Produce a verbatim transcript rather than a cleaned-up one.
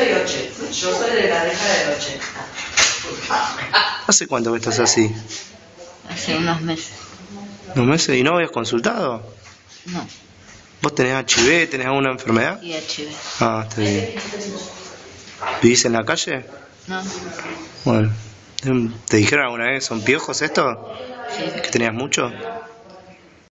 soy ochenta, yo soy de la década del ochenta. ¿Hace cuánto que estás así? Hace unos meses. ¿Unos meses? ¿Y no habías consultado? No. ¿Vos tenés H I V? ¿Tenés alguna enfermedad? Y H I V. Ah, está bien. ¿Vivís en la calle? No. Bueno. ¿Te dijeron alguna vez, son piojos esto? Sí. ¿Que tenías mucho?